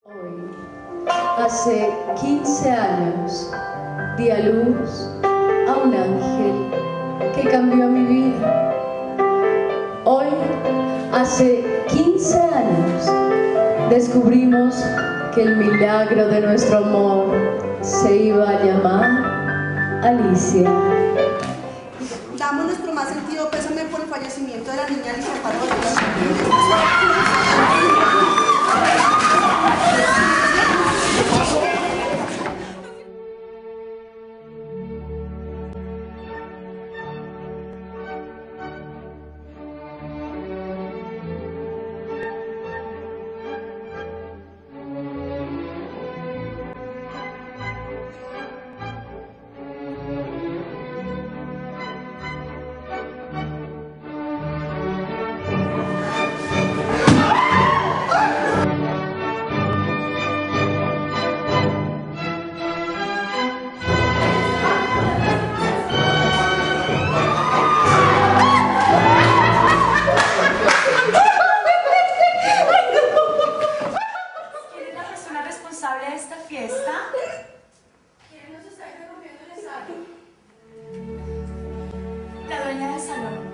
Hoy, hace 15 años, di a luz a un ángel que cambió mi vida. Hoy, hace 15 años, descubrimos que el milagro de nuestro amor se iba a llamar Alicia. Damos nuestro más sentido pésame por el fallecimiento de la niña Alicia Amparo Villegas. ¿De esta fiesta? ¿Quién nos está interrumpiendo en el salón? La dueña del salón.